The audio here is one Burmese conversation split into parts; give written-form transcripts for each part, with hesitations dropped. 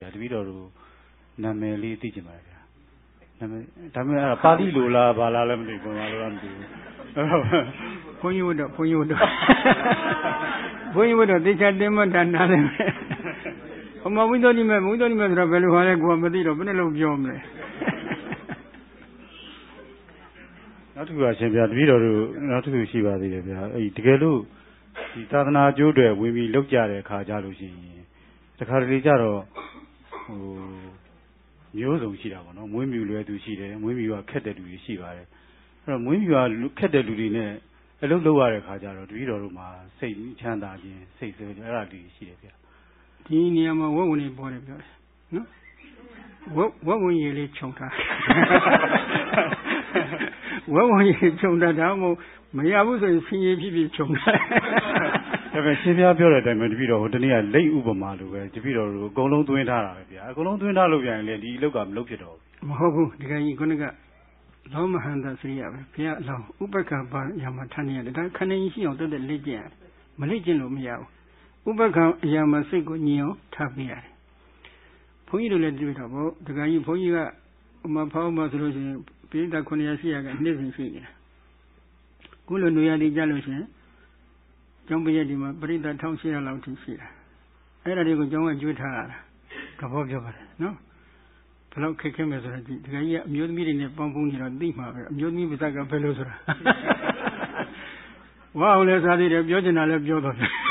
တပည့်တော်တို့နာမည်လေးသိချင်ပါတယ်ဗျာနာမည်ဒါပေမဲ့အဲ့ပါဠိလိုလားဘာလားလည်းမသိဘူးဘာလို့လဲမသိဘူးဘုန်းကြီးဝတ်တော့ဘုန်းကြီးဝတ်တော့တေချာတင်မတာနားလည်းဟောမဝိသောတိမဲ့ဆိုတော့ဘယ်လိုဟာလဲကိုယ်မသိတော့ဘယ်နဲ့လို့ပြောမလဲနောက်တစ်ခုအရှင်ဗျာတပည့်တော်တို့နောက်တစ်ခုရှိပါသေးတယ်ဗျာအဲ့တကယ်လို့ဒီသာသနာကျိုးတွေဝင်ပြီးလောက်ကြတဲ့အခါကြလို့ရှိရင်တခါတလေကြတော့မျိုးစုံရှိတာပေါ့နော်မွေးမြူလွယ်သူရှိတယ်မွေးမြူကခက်တဲ့လူတွေရှိပါတယ်အဲ့တော့မွေးမြူကခက်တဲ့လူတွေနဲ့အလုပ်လုပ်ရတဲ့အခါကျတော့တပည့်တော်တို့မှာစိတ်ချမ်းသာခြင်းစိတ်ဆွေးအဲ့ဒါလေးရှိတယ်ဗျာဒီနေရာမှာဝက်ဝင်လေးပေါ်တယ်ပြောတယ်နော်ဝက်ဝင်ရေလေးခြုံထားဝက်ဝင်ရေခြုံထားဒါမှမရဘူးဆိုရင်ဆင်းရဲဖြစ်ခြုံထားဒါပေမဲ့ရှင်ပြပြောတဲ့အတိုင်းပဲတပည့်တော်ဟိုတနေ့ကလိတ်ဥပမာလိုပဲတပည့်တော်တို့အကုန်လုံးသွင်းထားတာပဲဗျာအကုန်လုံးသွင်းထားလို့ပြန်ရင်လေဒီအလုပ်ကမလုပ်ဖြစ်တော့ဘူးမဟုတ်ဘူးဒီကကြီးခုနကလောမဟန္တာစရိယပဲဘုရားအလောင်းဥပက္ခပါရမှာထားနေရတယ်ဒါခဏကြီးရှိအောင်တက်တက်လေ့ကျင့်ရတယ်မလေ့ကျင့်လို့မရဘူးဥပက္ခအရာမှာစိတ်ကိုညင်အောင်ထားပြရတယ်ဘုန်းကြီးတို့လည်းတွေ့တော့ဗောဒီကကြီးဘုန်းကြီးကဥမာဖောင်းမှာဆိုလို့ရှိရင်ပိဋက900ရှိရကနှစ်စဉ်ရှိနေတာခုလိုနေရာတွေကြလို့ရှိရင်ကျောင်းပရိသတ်ဒီမှာပရိသတ်1800လောက်ထိရှိတာအဲ့ဒါတွေကိုကျောင်းကကျွေးထားရတာသဘောပြောပါတယ်နော်ဘယ်လောက်ခက်ခဲမယ်ဆိုတာဒီကကြီးကအမျိုးသမီးတွေနဲ့ပေါင်းဖုံးနေတော့သိမှာပဲအမျိုးသမီးပါဇက်ကဘယ်လိုဆိုတာဝါအောင်လဲစားသေးတယ်ပြောချင်တာလည်းပြောတော့တယ်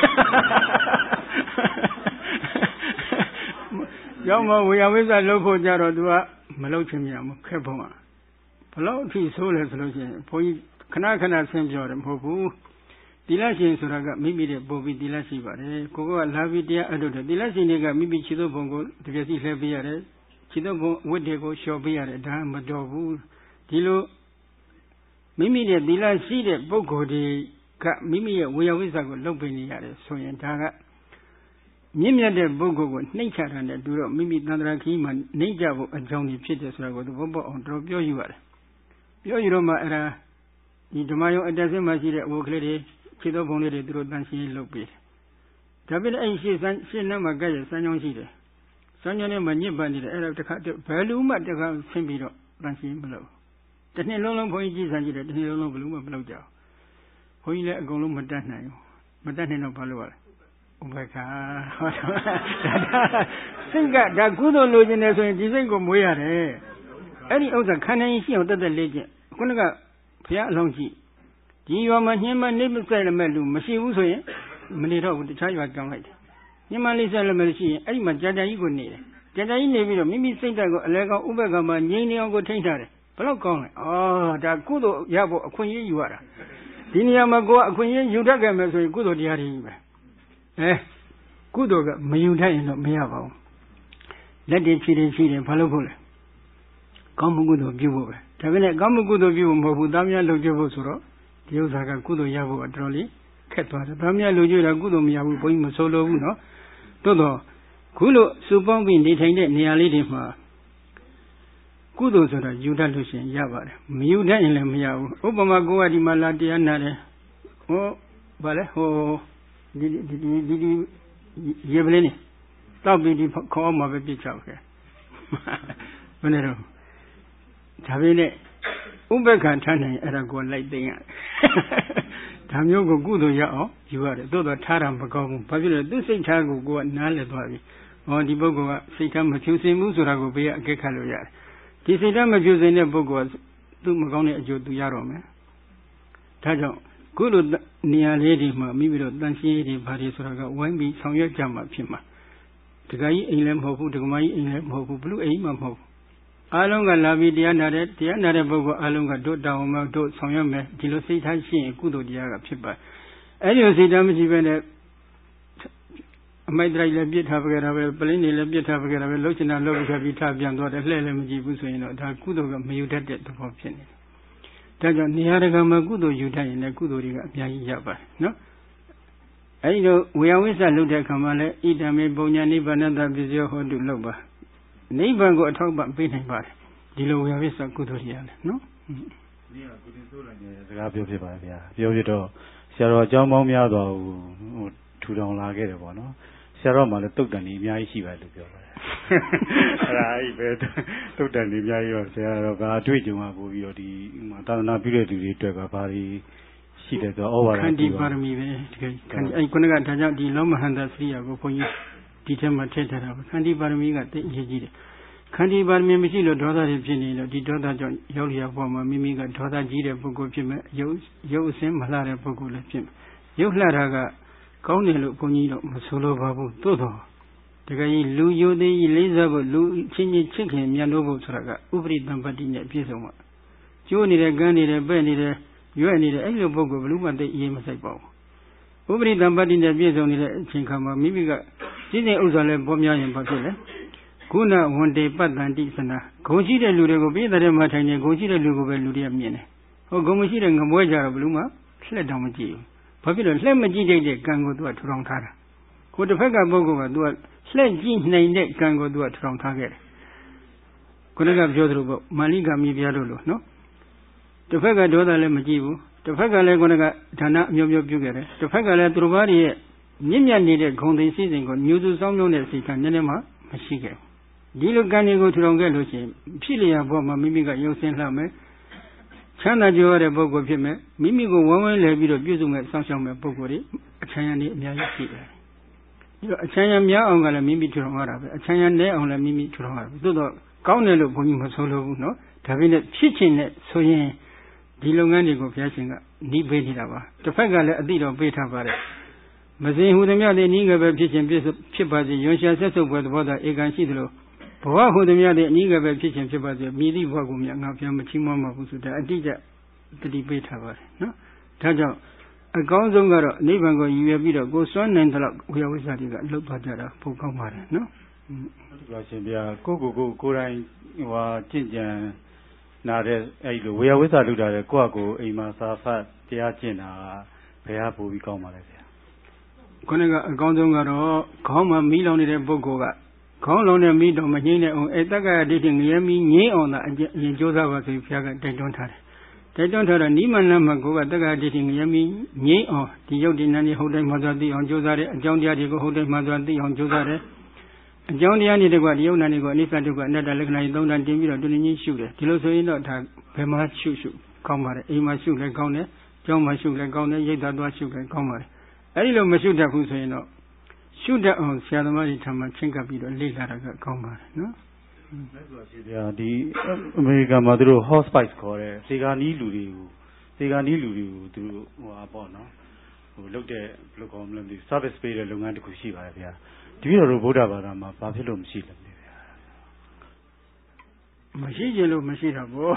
ကျောင်းမှာဝေယဝိဇ္ဇလုပ်ဖို့ကြတော့သူကမလုပ်ချင်မြတ်ဘူးခက်ဖို့ကဘယ်လောက်အထိဆိုးလဲဆိုလို့ရှိရင်ဘုန်းကြီးခဏဆင်းပြောတယ်မဟုတ်ဘူးသီလရှင်ဆိုတာကမိမိတဲ့ပုံပြီးသီလရှိပါတယ်ကိုကလာပြီးတရားအထုတ်တယ်သီလရှင်တွေကမိမိခြေသောဘုံကိုတကယ်စီလှည့်ပေးရတယ်ခြေသောဘုံဝတ်တွေကိုလျှော်ပေးရတယ်ဒါမတော်ဘူးဒီလိုမိမိတဲ့သီလရှိတဲ့ပုဂ္ဂိုလ်တွေကမိမိရဲ့ဝေယဝိဇ္ဇကိုလုပ်ပေးနေရတယ်ဆိုရင်ဒါကမြင့်မြတ်တဲ့ပုဂ္ဂိုလ်ကိုနှိမ့်ချတာနဲ့တူတော့မိမိသန္တရာခီးမှာနှိမ့်ကြဖို့အကြောင်းကြီးဖြစ်တယ်ဆိုတာကိုသဘောပေါက်အောင်တော်ပြောယူရတယ်ပြောယူတော့မှအဲ့ဒါဒီဓမ္မယုံအတက်ဆင်းမှရှိတဲ့ဝိုကလေးတွေခြေသောဘုံလေးတွေသူတို့တန်ရှင်းလုပ်ပေးတယ်ဒါပေမဲ့အဲ့ရှင်းနှမ်းမှာကဲ့ရဲ့စမ်းကြောင်းရှိတယ်စမ်းကြောင်းနဲ့မှညစ်ပတ်နေတယ်အဲ့ဒါတခါဘယ်လူမှတခါဆင်းပြီးတော့တန်ရှင်းမလုပ်တစ်နှစ်လုံးဘုန်းကြီးကြည့်စမ်းကြည့်တယ်တစ်နှစ်လုံးဘယ်လူမှမလုပ်ကြဘူးဘုန်းကြီးလည်းအကုန်လုံးမတတ်နိုင်ဘူးမတတ်နိုင်တော့ဘာလုပ်ရလဲဥပက္ခစိတ်ကဒါကုသိုလ်လိုချင်တယ်ဆိုရင်ဒီစိတ်ကိုမွေးရတယ်အဲ့ဒီဥစ္စာခန္ဓာကြီးရှိအောင်တက်လေ့ကျင့်ခုနကဘုရားအလောင်းကြည့်ဒီရွာမှာညှင်းမနေမဆိုင်လည်းမဲ့လူမရှိဘူးဆိုရင်မနေတော့ဘူးတခြားရွာကြောင်းလိုက်တယ်ညှင်းမလေးဆိုင်လည်းမဲ့ရှိရင်အဲ့ဒီမှာကြာကြာကြီးကိုနေတယ်ကြာကြာကြီးနေပြီးတော့မိမိစိတ်ဓာတ်ကိုအလဲကောင်းဥပက္ခမှာငြိမ်းနေအောင်ကိုထိန်းထားတယ်ဘယ်လောက်ကောင်းလဲဒါကုသိုလ်ရဖို့အခွင့်အရေးယူရတာဒီနေရာမှာကိုကအခွင့်အရေးယူတတ်ခဲ့မယ်ဆိုရင်ကုသိုလ်တရားတွေကြီးပဲကုသိုလ်ကမယူတတ်ရင်တော့မရပါဘူးလက်တွေဖြည့်တယ်ဘာလို့ဖို့လဲကောင်းမှုကုသိုလ်ပြုဖို့ပဲဒါပေမဲ့ကောင်းမှုကုသိုလ်ပြုဖို့မဟုတ်ဘူးသားများလုပ်ကြဖို့ဆိုတော့ဒီဥစ္စာကကုသိုလ်ရဖို့အတော်လေးခက်သွားတယ်သားများလုပ်ကြတာကုသိုလ်မရဘူးဘုန်းကြီးမဆိုလိုဘူးနော်သို့တော့ခုလိုစုပေါင်းပြီးနေထိုင်တဲ့နေရာလေးတွေမှာကုသိုလ်ဆိုတာယူတတ်လို့ရှိရင်ရပါတယ်မယူတတ်ရင်လည်းမရဘူးဥပမာကိုကဒီမှာလာတရားနာတယ်ဗာလဲဒီရေပလင်းနေတောက်ပြီးဒီခေါင်းမှာပဲပြစ်ချောက်ခဲ့ဘယ်နဲ့တော့ဒါပေမဲ့ဥပ္ပခါထားနိုင်အဲ့ဒါကိုလိုက်သိမ်းရတယ်ဒါမျိုးကိုကုသိုလ်ရအောင်ယူရတယ်သို့တော့ထားတာမကောင်းဘူးဘာဖြစ်လဲသူစိတ်ထားကိုကနားလည်သွားပြီဒီပုဂ္ဂိုလ်ကစိတ်ထားမဖြူစင်ဘူးဆိုတာကိုဘေးကအကဲခတ်လို့ရတယ်ဒီစိတ်ထားမဖြူစင်တဲ့ပုဂ္ဂိုလ်ကသူ့မကောင်းတဲ့အကျိုးသူရတော့မယ်ဒါကြောင့်ခုလိုနေရာလေးတွေမှာမိမိတို့တန်ရှင်းရေးတွေဘာတွေဆိုတာကဝိုင်းပြီးဆောင်ရွက်ကြမှာဖြစ်မှာတခါကြီးအိမ်လည်းမဟုတ်ဘူးဒကမကြီးအိမ်လည်းမဟုတ်ဘူးဘလို့အိမ်မှမဟုတ်ဘူးအားလုံးကလာပြီးတရားနာတဲ့ပုဂ္ဂိုလ်အားလုံးကတို့တောင်းမှတို့ဆောင်ရွက်မယ်ဒီလိုစိတ်ထားရှိရင်ကုသိုလ်တရားကဖြစ်ပါအဲ့ဒီစိတ်ထားမရှိဘဲနဲ့အမိုက်တိုင်းလည်းပြစ်ထားပကြတာပဲပလင်းတွေလည်းပြစ်ထားပကြတာပဲလှုပ်ချင်တာလှုပ်ပြီးထားပြန်သွားတယ်လှဲ့လည်းမကြည့်ဘူးဆိုရင်တော့ဒါကုသိုလ်ကမယူတတ်တဲ့သဘောဖြစ်နေတယ်ဒါကြောင့်နေရာတကာမှာကုသိုလ်ယူတတ်ရင်လည်းကုသိုလ်တွေကအများကြီးရပါတယ်နော်အဲဒီလိုဝေယဝိဇ္ဇလုပ်တဲ့အခါမှာလည်းဣဒံမေပုံညာနိဗ္ဗာနတပစ္စယောဟောတုလုပ်ပါနိဗ္ဗာန်ကိုအထောက်ပံ့ပေးနိုင်ပါတယ်ဒီလိုဝေယဝိဇ္ဇကုသိုလ်တွေရတယ်နော်ဒီကကုသိုလ်ဆိုလာနေတဲ့စကားပြောဖြစ်ပါတယ်ဗျာပြောပြတော့ဆရာတော်အကြောင်းပေါင်းများစွာထူထောင်လာခဲ့တယ်ပေါ့နော်ဆ Sarah Malatokani, Miashi Valley. Right, but totally Mia, Sarah, Twitchuma, the Matana period to a party. She did over. Candy Barmi, I couldn't get the Loma Handa 3 ago for you. Determined Candy Barmi got the Jid. Candy Barmi Missilo, daughter of Jenny, the daughter John Yolia Former Mimiga, daughter Jida Pogo Jim, Yo Sam Malara Pogo Jim. Yo Laraga, Conelo Ponino, Masolo Babu, Toto. The guy Lu Yodi, Elizabeth, Lu Chini Chicken, Yanovo Saga, Ubri Bampadina, Pisoma. You need a gun, need a bed, you need a little book of Lu and the Yemasabo. Ubri Bampadina, Pisoni, Chinkama, Mimiga, Sine Uzale, Bomia and Patilla. Kuna one day, Patanti Sana, Consider Lugo, be the Matania, consider Lugo Ludia Mine. O Gomushi and Gamoja of Luma, Sled down with you. Popular Lemmaji can go to a wrong car. What the Pega Bogo do a sled jeans named can go to a wrong target. Conaga Jodro, Maliga Mibiadolo, no? The Pega Doda Lemajibu, the Pega Legonaga Tana Mio Bugere, the Pega Letruvari, Nimia needed Conde season, new to some known as Nenema, Mashige. Dilo Gani go to Longelosi, Pilia Boma, Mimiga Yosen Lame, Chana Joare Bogo Pime, Mimigo one level of using at Sansham Bogori, a China Mia. A China Mia on a Mimi to Arabe, a China ne on a Mimi to Arabe. Do the Kaunelo Bonima Solo, no? Tavine teaching it so ye Dilongani go Piasinga, Ni Bedava. The Fagale a bit of beta bare. Mazin who the Mia de Niga Baptist Chipazi, Yosha settled with water, Egan Sidro. Poa who the Mia de Niga Baptist Chipazi, Midi Wagum, Yapia Chimama, who said, I did the debate about it, no? Taja. A Gonzongaro, Nevango, you have either go son and we always had to look at that, Pocomar, no? Go, Koran, you are Jinjan, Nade, we are with Aluda, Coago, Imasa, Tiachina, Peapo, we come Malaysia. Conaga, Gonzongaro, come a meal on it, Bogoga. Call on a meat on Magina, Etaga, dating Yemi, ye on the Joseph, if they don't have. They don't have a Niman Lamago, Daga dating Yami, Ye or the Yodinani Holding Mazadi on Josare, John Diadigo Holding Mazadi on Josare, John Diani de Guadionigo, Nifatuga, Nadalek, don't and Dimmy doing shooter. Tiloso in not have Pema Shushu, Comar, Ema Sugar Gone, John Mashuga Gone, Yedadwa Sugar Comar. A little Mashuda Husino. Shooter on Siadamari Tama Chinkapito, Liga Comar, no? The American Maduro hospice core, Segani Lulu to Abona, who looked at Locom, the service paid a long and Kushiva. Do you know Roboda Barama, Buffalo Machine? Machine, Machine, boy.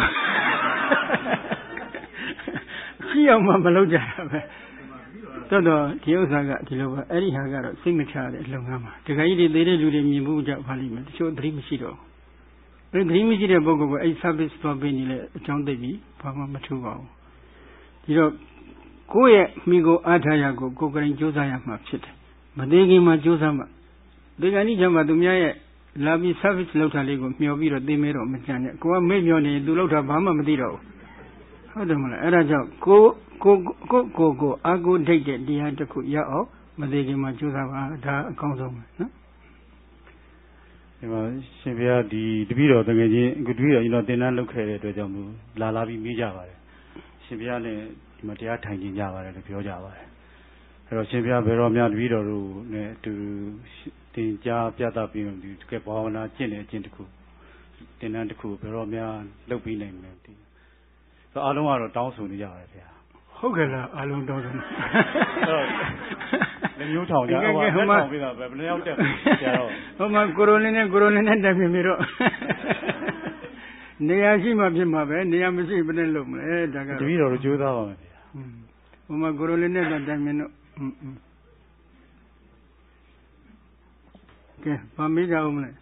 See how Mamaloja. Todo, Tiosaga, Tilova, Eddie Hagar, signature at Longama. The guy did the Muja Parliament, show Dream Shido. The dream is a book of a service for being John Davy, Pama Matuva. You know, Goya Migo Atayago, Gogan Josiah Mapchit. But they gave my Josama. The Ganijama Dumia, Lavi service Lotaligo, Mioviro, Demero, Machana, Goa Medione, Dulota Bama Madiro. How the Araja, go, I go take it, the Antaku Yao, but they gave my Josama, the council. Shivia, the Viro, the good view, you know, they not look at it with them, Lalavi Mijava. Shivia, Matia Tangi Java, the Pio Java. Shivia, Veromia, Viro, to Ja Piata, to get Pavana, Chin, Chintaku, Tenantaku, Veromia, Lopi name. So I don't want to dance with the Java. Hogala, I don't know. The new town, Homa Corolina, Damiro. Neashima Jimabe, Niamisi, Benelum, Daga, Juda. Homa Corolina, Damino. Okay, Pamiga Omne.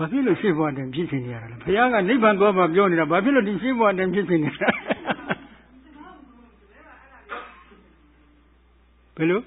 바빌로 시부한테 비치니야라. 부야가 니반 도와 묘니라. 바빌로 니 시부한테 비치니라. 별로?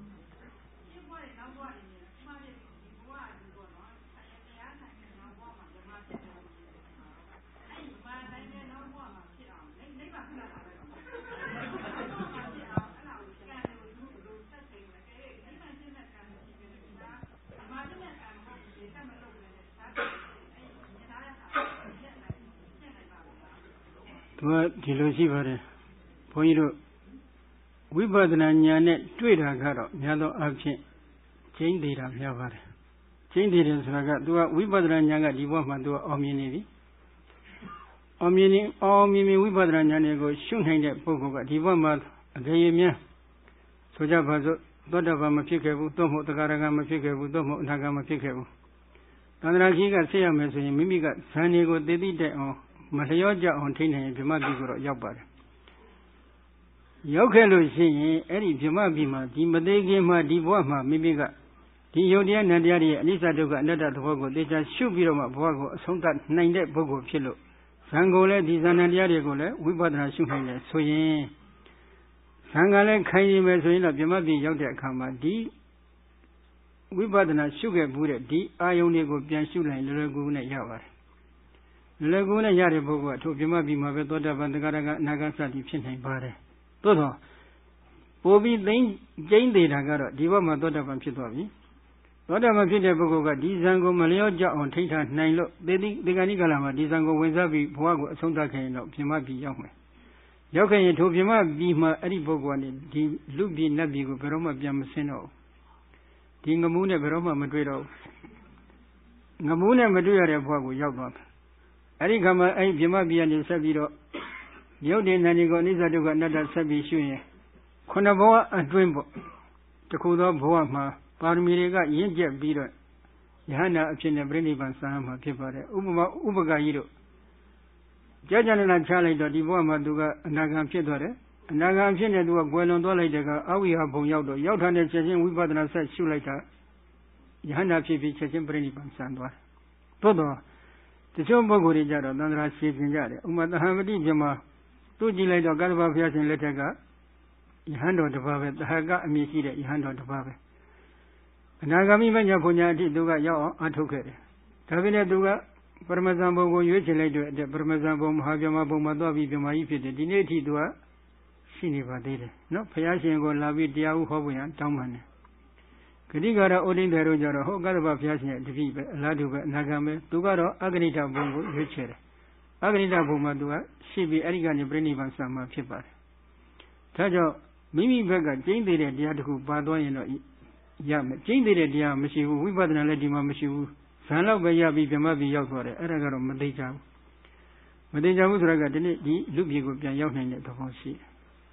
ဒီလိုရှိပါတယ်ဘုန်းကြီးတို့ဝိပဿနာဉာဏ်နဲ့တွေ့တာကတော့များသောအားဖြင့်ကျင့်သေးတာများပါတယ်ကျင့်သေးတယ်ဆိုတာကသူကဝိပဿနာဉာဏ်ကဒီဘဝမှာသူကအောင်မြင်နေပြီအောင်မြင်ဝိပဿနာဉာဏ်ကိုရှုနိုင်တဲ့ပုဂ္ဂိုလ်ကဒီဘဝမှာအကြိမ်များဆိုကြပါစို့သောတာပန်မဖြစ်ခဲ့ဘူးသို့မဟုတ်သဂရကမဖြစ်ခဲ့ဘူးသို့မဟုတ်အနာဂတ်မဖြစ်ခဲ့ဘူးသန္တရာကြီးကဆက်ရမယ်ဆိုရင်မိမိကဇန်တွေကိုသိသိတဲ့အောင်မလျော့ကြအောင်ထိနိုင်ရင်ဗြဟ္မပြည်ကိုတော့ရောက်ပါတယ်ရောက်ခဲ့လို့ရှိရင်အဲ့ဒီဗြဟ္မပြည်မှာဒီမသေးခင်မှာဒီဘဝမှာမိမိကဒီယုတ်တရားနံတရားတွေရဲ့အနိစ္စဒုက္ခအနတ္တသဘောကိုသိချရှုပြီးတော့မှဘဝကိုအဆုံးသတ်နိုင်တဲ့ပုဂ္ဂိုလ်ဖြစ်လို့ဇံကိုလည်းဒီဇန်နတရားတွေကိုလည်းဝိပဿနာရှုနိုင်တယ်ဆိုရင်ဇံကလည်းခိုင်နေမယ်ဆိုရင်တော့ဗြဟ္မပြည်ရောက်တဲ့အခါမှာဒီဝိပဿနာရှုခဲ့မှုတဲ့ဒီအာယုန်တွေကိုပြန်ရှုနိုင်လွယ်လွယ်ကူကူနဲ့ရပါတယ်လွယ်ကူနဲ့ရတဲ့ပုဂ္ဂိုလ်ကထိုဗြဟ္မပြည်မှာပဲသောတာပန်သဂရကအနာဂတ်စသည်ဖြစ်နိုင်ပါတယ်သို့သောပိုပြီးကျိန်းသေးတာကတော့ဒီဘက်မှာသောတာပန်ဖြစ်သွားပြီသောတာပန်ဖြစ်တဲ့ပုဂ္ဂိုလ်ကဒီဇံကိုမလျော့ကြအောင်ထိန်းထားနိုင်လို့ဒီကနေ့ကာလမှာဒီဇံကိုဝင်စားပြီးဘဝကိုအဆုံးသတ်ခဲ့ရင်တော့ဗြဟ္မပြည်ရောက်မယ်ရောက်ခဲ့ရင်ထိုဗြဟ္မပြည်မှာအဲ့ဒီပုဂ္ဂိုလ်ကနေဒီလူပြည်နတ်ပြည်ကိုဘယ်တော့မှပြန်မဆင်းတော့ဒီငမူးနဲ့ဘယ်တော့မှမတွေ့တော့ငမူးနဲ့မတွေ့ရတဲ့ဘဝကိုရောက်သွားမယ်အဲ့ဒီခါမှာအဲ့ဒီဗြဟ္မပြည်ကနေဆက်ပြီးတော့ရုပ်တည်နာနေကိုအနိစ္စဒုက္ခအနတ္တဆက်ပြီးရှုရင်ခုနဘဝအတွင်းပေါ့တခုသောဘဝမှာပါရမီတွေကရင့်ကျက်ပြီးတော့ယဟနာအဖြစ်နဲ့ပြိဋိဘံစံမှာဖြစ်ပါတယ်ဥပကကြီးတို့ကြာကြာနာချလိုက်တော့ဒီဘဝမှာသူကအနာဂံဖြစ်သွားတယ်အနာဂံဖြစ်နေသူကကွယ်လွန်သွားလိုက်တဲ့ကအဝိဟာဘုံရောက်တော့ရောက်ထားတဲ့ချက်ချင်းဝိပဿနာဆက်ရှုလိုက်တာယဟနာဖြစ်ပြီးချက်ချင်းပြိဋိဘံစံသွားသို့တော့တချို့ပုဂ္ဂိုလ်တွေကြတော့သန္တရာရှင်းပြကြတယ်ဥမာသဟံပတိပြမသူကြည့်လိုက်တော့ကတ္တဗဘုရားရှင်လက်ထက်ကယဟန်တော်တစ်ပါးပဲသဟကအမည်ရှိတဲ့ယဟန်တော်တစ်ပါးပဲအနာဂါမိမညာဘုညာအထိသူကရောက်အောင်အားထုတ်ခဲ့တယ်ဒါပေမဲ့သူကပရမဇန်ဘုံကိုရွေးချယ်လိုက်တဲ့အတွက်ပရမဇန်ဘုံမဟာဗြဟ္မာဘုံမှာသွားပြီးဗြဟ္မာကြီးဖြစ်တယ်ဒီနေ့အထိသူကရှိနေပါသေးတယ်နော်ဘုရားရှင်ကိုလာပြီးတရားဥဟောဖို့ရတောင်းပန်တယ်ဂတိကာရဩဒိဋ္ဌေတို့ကြတော့ဟောကတ္တဗဘုရားရှင်ရဲ့တပည့်ပဲအလားတူပဲအနာဂါမဲသူကတော့အဂဏိတဘုံကိုရွေးချယ်တယ်အဂဏိတဘုံမှာသူကရှိပြီးအဲ့ဒီကနေပြိဋိဘံစံမှာဖြစ်ပါတယ်ဒါကြောင့်မိမိဘက်ကကျင့်သေးတဲ့တရားတစ်ခုပါသွားရင်တော့ရမယ်ကျင့်သေးတဲ့တရားမရှိဘူးဝိပဿနာလည်းဒီမှာမရှိဘူးဇန်လောက်ပဲရပြီးဗြဟ္မပြည်ရောက်သွားတယ်အဲ့ဒါကတော့မသိကြဘူးဆိုတော့ကဒီနေ့ဒီလူပြည်ကိုပြန်ရောက်နိုင်တဲ့သဘောရှိတယ်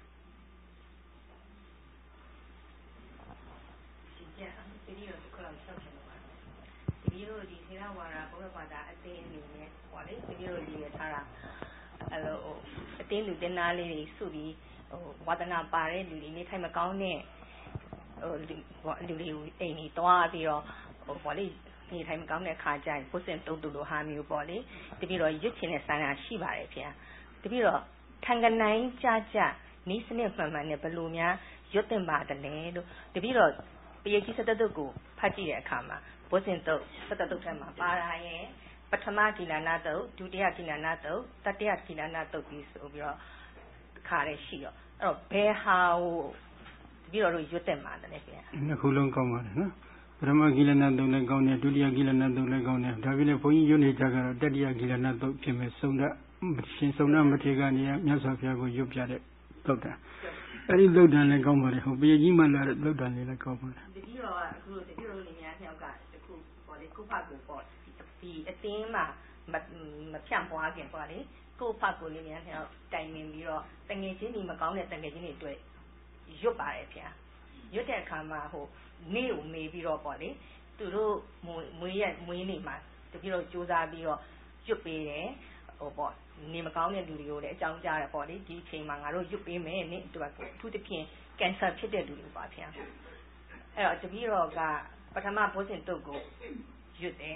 အတင်းလူတင်သားလေးတွေစုပြီးဝါဒနာပါတဲ့လူတွေနေထိုင်မကောင်းတဲ့လူတွေကိုအိမ်ကြီးသွားပြီးတော့ဘောလေးနေထိုင်မကောင်းတဲ့ခါကျရင်ပုစင်တုံးတူလိုဟာမျိုးပေါ့လေတပြီးတော့ရွတ်ချင်တဲ့ဆန္ဒရှိပါတယ်ဗျာတပြီးတော့ထံကနိုင်ကြကြနီးစနစ်မှန်မှန်နဲ့ဘယ်လိုများရွတ်တင်ပါတယ်လဲလို့တပြီးတော့ပရိကြီးစတတုတ်ကိုဖတ်ကြည့်တဲ့အခါမှာပုစင်တုတ်စတတုတ်ထဲမှာပါတာရဲ့ပထမကိလနာတုတ်ဒုတိယကိလနာတုတ်တတိယကိလနာတုတ်ပြီးဆိုပြီးတော့ခါရရှိတော့အဲ့တော့ဘယ်ဟာကိုပြီးတော့ရွတ်တက်မှာတယ်ခင်ဗျာနှစ်ခုလုံးကောင်းပါတယ်နော်ပထမကိလနာတုတ်လည်းကောင်းတယ်ဒုတိယကိလနာတုတ်လည်းကောင်းတယ်ဒါပေမဲ့ဘုန်းကြီးရွတ်နေကြကတော့တတိယကိလနာတုတ်ဖြစ်မဲ့ဆုံးတာရှင်ဆုံးတာမထေရကနေမြတ်စွာဘုရားကိုရွတ်ပြတဲ့တုတ်တာအဲ့ဒီတုတ်တန်လည်းကောင်းပါတယ်ဟိုပရိကြီးမှလာတဲ့တုတ်တန်လေးလည်းကောင်းပါတယ်တတိတော့အခုတတိတော့နေများနှစ်ယောက်ကတခုပေါ့လေကုဖတ်ကိုပေါ့ဒီအတင်းမှာမဖြန့်ပွားခင်ပေါ့လေကိုဖတ်ကိုလေးများနှစ်ယောက်တိုင်ပင်ပြီးတော့တငယ်ချင်းတွေမကောင်းတဲ့တငယ်ချင်းတွေတွေ့ရွတ်ပါတယ်ဗျာရွတ်တဲ့အခါမှာဟိုနေ့ကိုမေးပြီးတော့ပေါ့လေသူတို့မွေးနေမှာတပြည့်တော့စူးစမ်းပြီးတော့ရွတ်ပေးတယ်ဟိုပေါ့နေမကောင်းတဲ့လူတွေကိုလည်းအကြောင်းကြားတယ်ပေါ့လေဒီအချိန်မှာငါတို့ရွတ်ပေးမယ်နေ့အတွက်ကိုအထူးသဖြင့်ကင်ဆာဖြစ်တဲ့လူတွေပါဗျာအဲ့တော့တပြည့်တော့ကပထမဘုဇင်တုတ်ကိုရွတ်တယ်ပ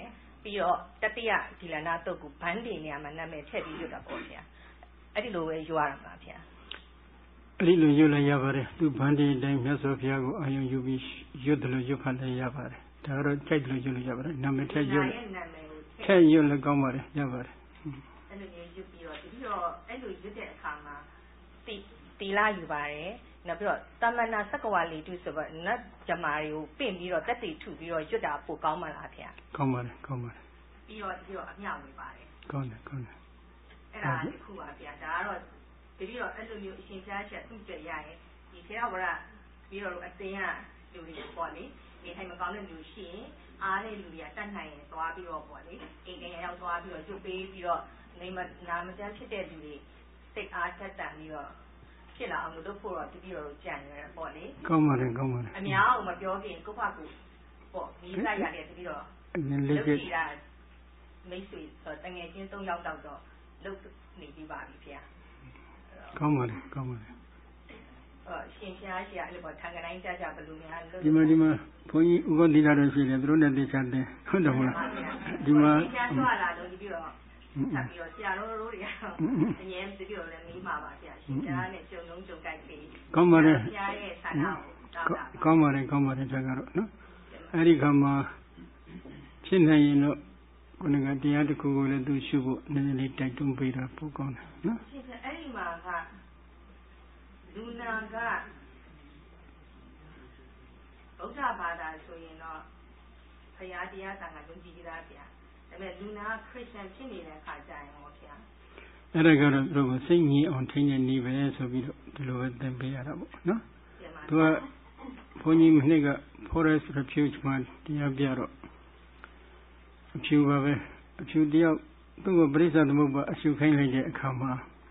ပြီးတော့တတိယဒီလနာတုတ်ကိုဘန်းတွေနေရာမှာနာမည်ထည့်ပြီးရွတ်တာပေါ့ဗျာအဲ့ဒီလိုပဲရွတ်ရမှာဗျာအဲ့ဒီလိုရွတ်လည်းရပါတယ်သူဘန်းတွေအတိုင်းမြတ်စွာဘုရားကိုအာရုံယူပြီးရွတ်တယ်လို့ရွတ်ဖတ်လည်းရပါတယ်ဒါတော့ကြိုက်တယ်လို့ရွတ်လို့ရပါတယ်နာမည်ထည့်ရွတ်ထည့်ရွတ်လည်းကောင်းပါတယ်ရပါတယ်အဲ့လိုမျိုးရွတ်ပြီးတော့အဲ့လိုရွတ်တဲ့အခါမှာတီလာယူပါတယ်နောက်ပြီးတော့တမနာစက္ကဝါလီတုဆိုတော့နတ်ဂျမာတွေကိုပင့်ပြီးတော့တက်တီထုပြီးတော့ရွတ်တာပိုကောင်းမှလားဗျာကောင်းပါတယ်ကောင်းပါတယ်ပြီးတော့အမြောက်ဝင်ပါတယ်ကောင်းတယ်ကောင်းတယ်အဲ့ဒါတစ်ခုပါဗျာဒါကတော့ပြီးတော့အဲ့လိုမျိုးအရှင်ဖျားချက်သူ့ကြရရင်ဒီထေရဝရပြီးတော့အတင်းကလူတွေပေါ့လေဒီထိုင်မကောင်းတဲ့လူရှိရင်အားတဲ့လူတွေကတတ်နိုင်ရင်သွားပြီးတော့ပေါ့လေအိမ်ကနေရောက်သွားပြီးတော့ရွတ်ပေးပြီးတော့နာမကျန်းဖြစ်တဲ့လူတွေစိတ်အားတက်တန်ပြီးတော့ဖြစ်လာအောင်လုပ်ဖို့တော့တတိယတော့ကြံရတာပေါ့လေကောင်းပါတယ်ကောင်းပါတယ်အများအောင်မပြောခင်ကိုယ့်ဘာကိုပေါ့မိသားရတယ်တတိယတော့လုပ်ကြည့်တာမိတ်ဆွေတငယ်ချင်း3ယောက်တော့လုပ်နေပြီးပါပြီဗျာကောင်းပါတယ်ကောင်းပါတယ်ရှင်ဖျားရှိရအဲ့လိုထံကတိုင်းကြကြဘလူများလို့ဒီမှာဘုန်းကြီးဥပဒေလာတော့ရှိတယ်သူတို့နဲ့သိချတယ်ဟုတ်တယ်မလားဒီမှာရှင်ဖျားကြွလာလို့ဒီပြီးတော့ဆက်ပြီးတော့ဆရာတို့တွေအငြင်းပြီးတော့လည်းမေးမှာပါဆရာရှင်ဖျားနဲ့ကြုံလုံးကြုံကြိုက်ပြီးကောင်းပါတယ်ဆရာရဲ့ဆန္ဒကိုတောင်းတာကောင်းပါတယ်ကောင်းပါတယ်ဒါကတော့နော်အဲ့ဒီခါမှာဖြစ်နိုင်ရင်တော့ကိုယ်ကတရားတစ်ခုကိုလည်းသူရှုဖို့နည်းနည်းလေးတိုက်တွန်းပေးတာပိုကောင်းတယ်နော်ရှင်အဲ့ဒီမှာကလူနာကဗုဒ္ဓဘာသာဆိုရင်တော့ဘုရားတရားဆံကယုံကြည်ကြတာဗျာဒါပေမဲ့လူနာခရစ်ယာန်ဖြစ်နေတဲ့အခါကျရင်ဟောဗျာအဲ့ဒါကတော့သူတို့စိတ်ငြိမ်အောင်ထိန်းနေနေပဲဆိုပြီးတော့ဒီလိုပဲသင်ပေးရတာပေါ့နော်သူကဘုန်းကြီးမနေ့က Forest Refuge မှာတရားပြတော့အဖြူပါပဲအဖြူတယောက်သူ့ကိုပရိစ္ဆေသမုပ္ပါအရှုခိုင်းလိုက်တဲ့အခါမှာ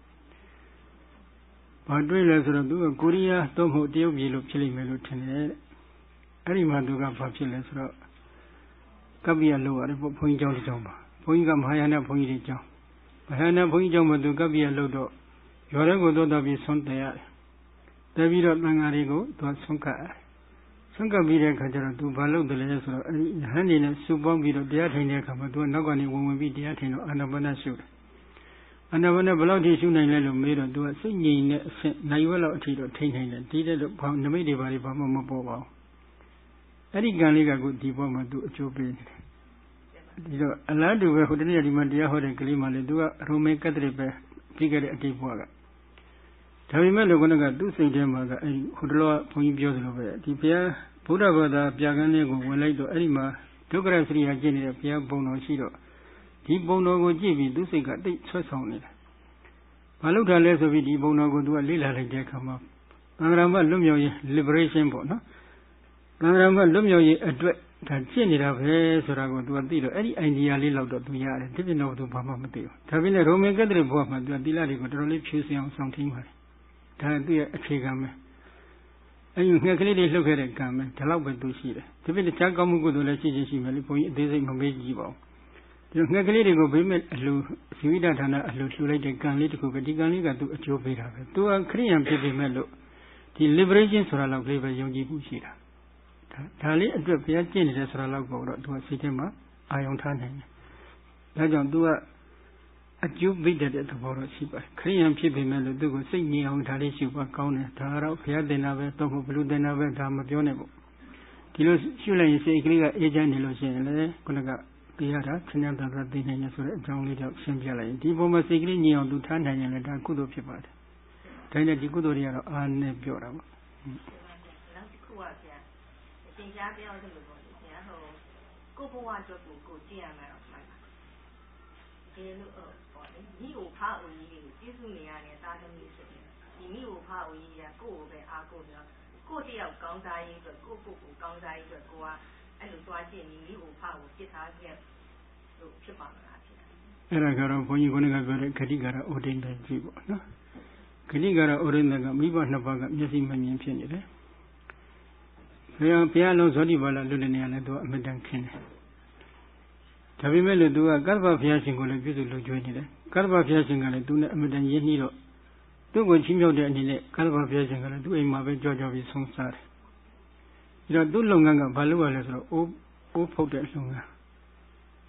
ဘာတွေ့လဲဆိုတော့သူကကိုရီးယားသို့မဟုတ်တရုတ်ပြည်လို့ဖြစ်လိမ့်မယ်လို့ထင်တယ်အဲ့ဒီမှာသူကဘာဖြစ်လဲဆိုတော့ကပ္ပိယလောက်ရတယ်ဘုန်းကြီးကျောင်းတစ်ကျောင်းပါဘုန်းကြီးကမဟာယာနဘုန်းကြီးတွေကျောင်းမဟာယာနဘုန်းကြီးကျောင်းမှာသူကပ္ပိယလောက်တော့ရွာထဲကိုသွားပြီးဆွမ်းတယ်ရတယ်တက်ပြီးတော့တန်ဃာတွေကိုသူဆွမ်းကပ်ပြီးတဲ့အခါကျတော့သူဘာလုပ်တယ်လဲဆိုတော့အဲ့ဒီဟန်နေနဲ့စုပေါင်းပြီးတော့တရားထိုင်တဲ့အခါမှာသူကနောက်ကနေဝင်ပြီးတရားထိုင်တော့အာနာပါနရှုတယ်အာနာပါနဘယ်လောက်ထိရှုနိုင်လဲလို့မေးတော့သူကစိတ်ငြိမ်တဲ့အဆင့်နိုင်ဝက်လောက်အထိတော့ထိနိုင်တယ်ဒီတဲ့တော့ဘာနမိတ်တွေဘာမှမပေါ်ပါဘူးအဲ့ဒီကံလေးကကိုဒီဘောမှာသူအကျိုးပေးနေတယ်ဒီတော့အလားတူပဲဟိုတနေ့ဒီမှာတရားဟောတဲ့ကလေးမှလည်းသူကရိုမေကက်သလစ်ပဲပြီးခဲ့တဲ့အတိတ်ဘဝကဒါပေမဲ့လို့ကသူ့စိတ်ထဲမှာကအဲ့ဒီဟိုတလောဘုန်းကြီးပြောသလိုပဲဒီဘုရားဗုဒ္ဓဘာသာပြကန်းလေးကိုဝင်လိုက်တော့အဲ့ဒီမှာဒုက္ခရစရိယာကျင့်နေတဲ့ဘုရားဘုံတော်ရှိတော့ဒီဘုံတော်ကိုကြည့်ပြီးသူ့စိတ်ကတိတ်ဆွဲဆောင်နေတယ်။ဘာလို့ထားလဲဆိုပြီးဒီဘုံတော်ကိုသူကလေ့လာလိုက်တဲ့အခါမှာသံဃာမလွတ်မြောက်ရေး liberation ပေါ့နော်။သံဃာမလွတ်မြောက်ရေးအတွက်ဒါကျင့်နေတာပဲဆိုတာကိုသူကသိတော့အဲ့ဒီ idea လေးလောက်တော့သူရတယ်ဒီပြင်တော့သူဘာမှမသိဘူး။ဒါပေမဲ့ရိုမန်ကက်သလစ်ဘုရားမှာသူကသီလတွေကိုတော်တော်လေးဖြူစင်အောင်ဆောင်ထိန်ပါတယ်။ဒါသူ့ရဲ့အခြေခံပဲ။အဲ့ဒီငှက်ကလေးတွေလှုပ်ခဲ့တဲ့ကံပဲဒီလောက်ပဲသူရှိတယ်ဒီပြင်တခြားကောင်းမှုကုသိုလ်လည်းရှိမယ်လေဘုန်းကြီးအသေးစိတ်မမေးကြည့်ပါဘူးဒီငှက်ကလေးတွေကိုဘေးမဲ့အလှဇီဝိတဌာနအလှလှူလိုက်တဲ့ကံလေးတစ်ခုပဲဒီကံလေးကသူအကျိုးပေးတာပဲသူကခရိယံဖြစ်ပေမဲ့လို့ဒီ liberation ဆိုတာလောက်လေးပဲယုံကြည်မှုရှိတာဒါလေးအတွက်ဘုရားကျင့်နေတယ်ဆိုတာလောက်ပေါ့တော့သူကစိတ်ထဲမှာအာယုံထားနိုင်တယ်ဒါကြောင့်သူကအကျိုးပေးတဲ့သဘောတော့ရှိပါတယ်ခရိယံဖြစ်ပေမဲ့လို့သူကိုစိတ်ငြိမ်အောင်ဒါလေးရှုပါကောင်းတယ်ဒါတော့ဘုရားတင်တာပဲတော့ဘလူတင်တာပဲဒါမပြောနဲ့ပေါ့ဒီလိုရှုလိုက်ရင်စိတ်ကလေးကအေးချမ်းနေလို့ရှိရင်လေခုနကပြရတာဆင်းရဲတာကသိနိုင်ရဆိုတဲ့အကြောင်းလေးတော့ရှင်းပြလိုက်ရင်ဒီပုံမှာစိတ်ကလေးငြိမ်အောင်သူထားနိုင်ရင်လည်းဒါကုသိုလ်ဖြစ်ပါတယ်ဒါနဲ့ဒီကုသိုလ်တွေကတော့အားနဲ့ပြောတာပေါ့နောက်တစ်ခုကဆရာအရှင်ကြားပြောတယ်လို့ပေါ့ဆရာဟိုကိုဘဝအတွက်ကိုကြည့်ရမှာတော့မှန်ပါဒီလိုပေါ့လေမိကိုဖားဦးကြီးကိုကျေးဇူးနေရတဲ့သားသမီးဆိုရင်ဒီမိကိုဖားဦးကြီးကကိုယ့်ကိုပဲအားကိုးပြီးတော့ကိုတယောက်ကောင်းစားရေးအတွက်ကိုကောင်းစားရေးအတွက်ကိုကအဲ့လိုသွားကြည့်နေမိကိုဖားကိုပြစ်ထားခဲ့လို့ဖြစ်ပါမလားဖြစ်အဲ့ဒါကတော့ဘုန်းကြီးကပြောတဲ့ခတိကာရဩဒိန်တန်ကြီးပေါ့နော်ခတိကာရဩဒိန်တန်ကမိဘနှစ်ပါးကမျက်စိမမြင်ဖြစ်နေတယ်ဘုရားလုံးဇောတိပါဠိလွတ်နေရလဲသူကအမတန်ခင်းတယ်ဒါပေမဲ့လို့သူကကတ္တဗဘုရားရှင်ကိုလည်းပြုစုလုပ်ကြွေးနေတယ်ကတ္တဗဘုရားရှင်ကလည်းသူနဲ့အမတန်ရင်းနှီးတော့သူ့ကိုချင်းမြောက်တဲ့အနေနဲ့ကတ္တဗဘုရားရှင်ကလည်းသူ့အိမ်မှာပဲကြောက်ပြီးဆုံးစားတယ်ပြီးတော့သူ့လုပ်ငန်းကဘာလုပ်ရလဲဆိုတော့အိုးဖုတ်တဲ့လုပ်ငန်း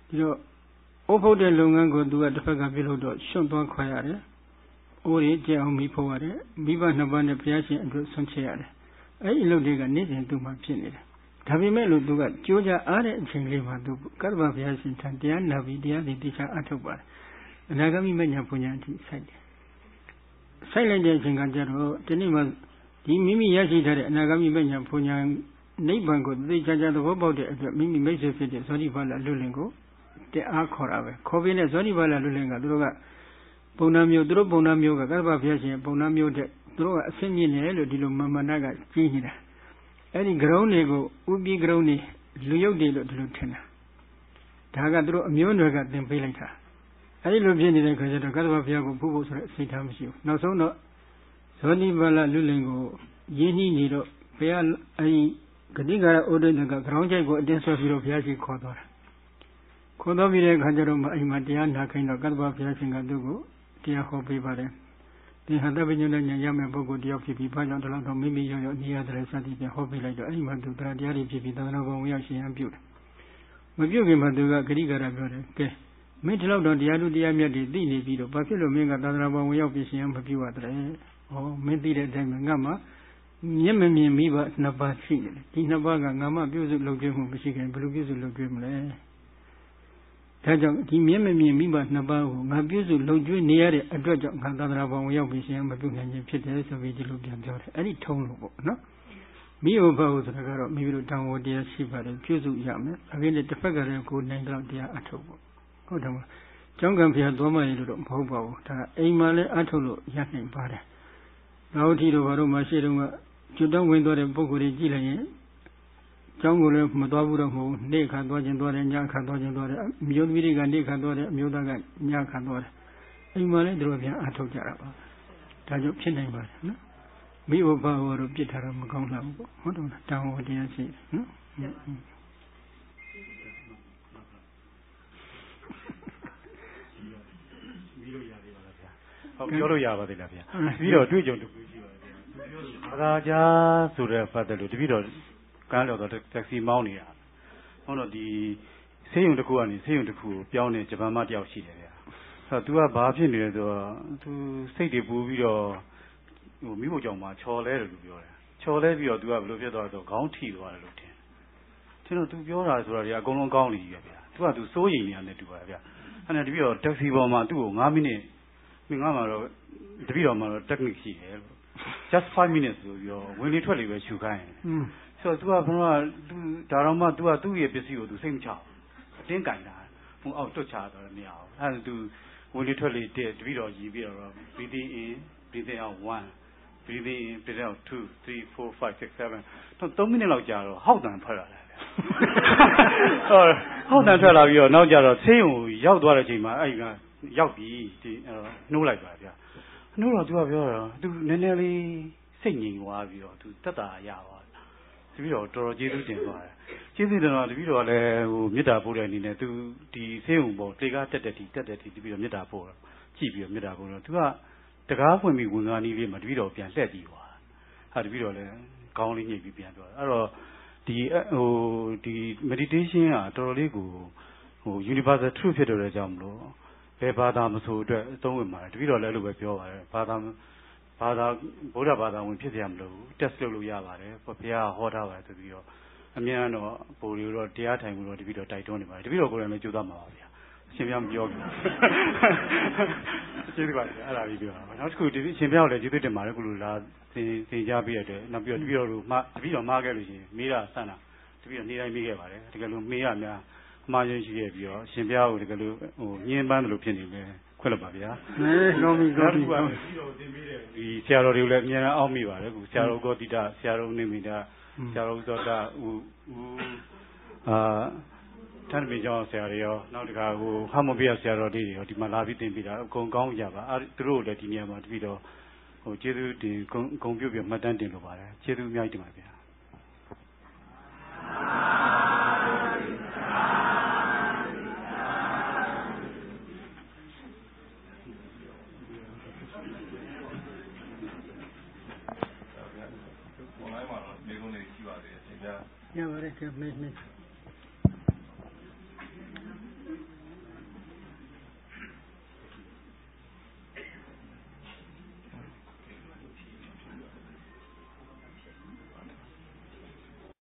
이거 오포대 롱한 누가 대파가 빌어도 숀도 커야래. 오리 제အောင်미포와래. 미바 나반에 비야신 그 손체야래. 이 일로디가 내진 두만ဖြစ်နေတယ်. 다비메로 누가 쪼자 아래 쟁리만도 까르바 비야신 탄디야 나비 디야디 디차 아ထုတ်ပါတယ်. 어나가미 메냐 분야한테 사이대. 사이렌데 생각대로 되니만 이 미미 야시다래 어나가미 메냐 분야 니반고 디차자도 보보데 미미 메세ဖြစ်တဲ့ ဇောတိဘာလာ လွတ်လင်ကို တက်အား ခေါ်တာပဲ ခေါ်ပြီးနဲ့ ဇောတိဘာလာ လွတ်လင်က သူတို့က ပုံနာမျိုး သူတို့ ပုံနာမျိုးက ကတ္တဗဘုရားရှင် ပုံနာမျိုးတဲ့ သူတို့က အဆင့်မြင့်တယ်လို့ ဒီလို မာမနာက ကြီးနေတာ အဲ့ဒီ ဂရုံးတွေကို ဥပ္ပိဂရုံးတွေ လူယုတ်တွေလို့ ဒီလို ထင်တာ ဒါက သူတို့ အမျိုးနွယ်က သင်ပေးလိုက်တာ အဲ့ဒီလို ဖြစ်နေတဲ့ ခါကျတော့ ကတ္တဗဘုရားကို ဖူးဖို့ ဆိုတဲ့ စိတ်ထား မရှိဘူး နောက်ဆုံးတော့ ဇောတိဘာလာ လွတ်လင်ကို ရင်းနှီးနေတော့ ဘုရား အဲ့ဒီ ဂတိကာရ ဩဒိတက ဂရောင်းချိုက်ကို အတင်းဆွဲပြီးတော့ ဘုရားရှိခေါ်သွားတာ ခေါ်သွားပြီးတဲ့အခါကျတော့ အိမ်မှာတရားနာခိုင်းတော့ ကတ္တဗဘုရားရှင်က သူ့ကို တရားဟောပေးပါတယ် သင်ဟာတပည့်ညွှန်တဲ့ဉာဏ်ရမယ့်ပုဂ္ဂိုလ်တယောက်ဖြစ်ပြီး ဘာကြောင့်ဒီလောက်တော့မိမိရောရောနေရတယ်စသည်ဖြင့်ဟောပေးလိုက်တော့ အဲ့ဒီမှာသူတရားတွေဖြစ်ပြီး သာသနာ့ဘဝဝင်ရောက်ရှင်ဟန်ပြုတယ် မပြုခင်မှာသူက ဂရိကာရပြောတယ် ကဲ မင်းဒီလောက်တော့တရားသူတရားမြတ်တွေသိနေပြီးတော့ ဘာဖြစ်လို့မင်းကသာသနာ့ဘဝဝင်ရောက်ပြီးရှင်ဟန်မပြုရတဲ့ ဟော မင်းသိတဲ့အတိုင်းပဲငါမှ မျက်မမြင်မိဘနှစ်ပါးရှိတယ် ဒီနှစ်ပါးကငါမှပြုစုလုပ်ကျွေးမှုမရှိခင်ဘယ်လိုပြုစုလုပ်ကျွေးမလဲ ဒါကြောင့်ဒီမျက်မမြင်မိဘနှစ်ပါးကိုငါပြုစုလုပ်ကျွေးနေရတဲ့အတွက်ကြောင့်ငါသာသနာ့ဘဝဝင်ရောက်ပြီးရှင်မပြုနိုင်ခြင်းဖြစ်တယ်ဆိုပြီးဒီလိုပြန်ပြောတယ် အဲ့ဒီထုံးလို့ပေါ့နော် မိဘဘုဆိုတာကတော့မိမိတို့တောင်းဝတရားရှိပါတယ်ပြုစုရမယ် အခုလည်းတစ်ဖက်ကလည်းကိုယ်နိုင်တော့တရားအထုတ်ပေါ့ ဟုတ်တယ်မလား ကျောင်းကံဖျားသွားမှရလို့တော့မဟုတ်ပါဘူး ဒါအိမ်မှာလည်းအထုတ်လို့ရနိုင်ပါတယ် နောက်ထီတို့ဘာလို့မှရှိတော့ကကျွတ်တောင်းဝင်သွားတဲ့ပုဂ္ဂိုလ်တွေကြည့်လိုက်ရင် ကျောင်းကိုလည်းမသွားဘူးတော့မဟုတ်ဘူး နေ့ခါသွားခြင်းသွားတယ် ညခါသွားခြင်းသွားတယ် အမျိုးသမီးတွေကနေ့ခါသွားတယ် အမျိုးသားကညခါသွားတယ် အိမ်မှာလည်းတို့ပြန်အထုတ်ကြတာပါ ဒါကြောင့်ဖြစ်နိုင်ပါတယ်နော် မိဘဘာဝတို့ပြစ်ထားတော့မကောင်းလာဘူးပေါ့ ဟုတ်တယ်မလား တောင်းဝတရားရှိတယ်နော်ဟုတ်ပြောလို့ရပါသေးလားဗျာ ပြီးတော့တွေ့ကြုံတစ်ခုရှိပါတယ်ဗျာ ဘာသာကြားဆိုတဲ့ဖတ်တယ်လို့တပည့်တော်ကန်းတော်တော့တက်ဆီမောင်းနေတာ ဟုတ်တော့ဒီဆေးရုံတစ်ခုကနေဆေးရုံတစ်ခုကိုပြောင်းနေဂျပန်မတယောက်ရှိတယ်ဗျာ အဲ့တော့ तू ကဘာဖြစ်နေလဲဆိုတော့ तू စိတ်တွေပူပြီးတော့ဟိုမိဖို့ကြောင့်မှချော်လဲတယ်လို့ပြောတယ် ချော်လဲပြီးတော့ तू ကဘယ်လိုဖြစ်သွားလဲဆိုတော့ခေါင်းထိသွားတယ်လို့ထင်တော့ तू ပြောတာဆိုတာတွေအကုန်လုံးကောင်းနေပြီဗျာ तू က तू စိုးရိမ်နေရတယ်တူပါတယ်ဗျာ အဲ့ဒါတပည့်တော်တက်ဆီပေါ်မှာသူ့ကို9မိနစ်ငါမှတော့တပည့်တော်မှာတော့ technique ရှိတယ် just 5 minutes ဆိုပြီးတော့ဝင်လေထွက်လေပဲရှုခိုင်းတယ် ဆိုတော့ तू ကဘုရား तू ဒါတော့မှ तू ကသူ့ရဲ့ပစ္စည်းကို तू စိတ်မချအတင်းကင်တာဟိုအောက်တွတ်ချတော့လည်းမရဘူးအဲ့ဒါ तू ဝင်လေထွက်လေတဲ့တပည့်တော်ရည်ပြီးတော့ breathing in breathing out 1 breathing in breathing out 2 3 4 5 6 7တော့3မိနစ်လောက်ကြာတော့ဟောက်တန်ထွက်လာတယ်ဟောက်တန်ထွက်လာပြီးတော့နောက်ကျတော့ဆေးရုံရောက်သွားတဲ့အချိန်မှာအဲ့ကရောက်ပြီဒီနှိုးလိုက်ပါဗျာနှိုးတော့ तू ကပြောတော့ तू နည်းနည်းလေးစိတ်ငြိမ်သွားပြီးတော့ तू တက်တာရသွားတပည့်တော်တော်တော်ကျေးဇူးတင်သွားတယ်ကျေးဇူးတင်တော့တပည့်တော်လည်းဟိုမေတ္တာပို့တဲ့အနေနဲ့ तू ဒီဆေးရုံပေါ်တေကားတက်ဒီတပည့်တော်မေတ္တာပို့တော့ကြည့်ပြီးတော့မေတ္တာပို့တော့ तू ကတကားဖွင့်ပြီးဝင်ကားနီးလေးမှာတပည့်တော်ပြန်လှည့်ကြည့်သွားဟာတပည့်တော်လည်းခေါင်းလေးညှိပြီးပြန်သွားအဲ့တော့ဒီ meditation ကတော်တော်လေးကိုဟို universal truth ဖြစ်တဲ့ကြောင့်မလို့ဘယ်ဘာသာမဆိုအတွက်အသုံးဝင်ပါတယ်တပည့်တော်လည်းအဲ့လိုပဲပြောပါတယ်ဘာသာဗုဒ္ဓဘာသာဝင်ဖြစ်ကြမလို့ test လုပ်လို့ရပါတယ်ဘုရားဟောထားပါတယ်ဆိုပြီးတော့အများတော့ပိုလီတော့တရားထိုင်လို့တပည့်တော်တိုက်တွန်းနေပါတယ်တပည့်တော်ကိုယ်တိုင်လည်းကြိုးစားမှာပါဗျာအရှင်ဘုရားမပြောဘူးကျေးဇူးပါအဲ့ဒါပြီးပြောတာနောက်တစ်ခုဒီအရှင်ဘုရားကိုလည်းကျေးဇူးတင်ပါတယ်ခုလိုလာသင်ကြားပေးရတဲ့နောက်ပြီးတော့တပည့်တော်တို့တပည့်တော်မှားခဲ့လို့ရှိရင်မေးတာဆန်းတာတပည့်တော်နေ့တိုင်းမေးခဲ့ပါတယ်တကယ်လို့မေးရများမှားရင်းရှိခဲ့ပြီးတော့အရှင်ဘုရားကိုတကယ်လို့ဟိုညင်းပန်းတယ်လို့ဖြစ်နေမယ်ခွင့်လွှတ်ပါဗျာကောင်းပြီကောင်းပြီဒီဆရာတော်တွေကိုလည်းအများအားအောက်မိပါတယ်ခုဆရာတော်ဂေါတိတဆရာတော်နေမိတာဆရာတော်သောတာဦးတန်မြင့်ကျောင်းဆရာတွေရောနောက်တခါဟိုဟာမပြဆရာတော်တွေရောဒီမှာလာပြီးသင်ပေးတာအကုန်ကောင်းကြပါသူတို့လည်းဒီနေရာမှာတပြီးတော့ဟိုကျေးဇူးတင်ဂုဏ်ပြုပြမှတ်တမ်းတင်လိုပါတယ်ကျေးဇူးအများကြီးတင်ပါဗျာရပါတယ်ကဲမေး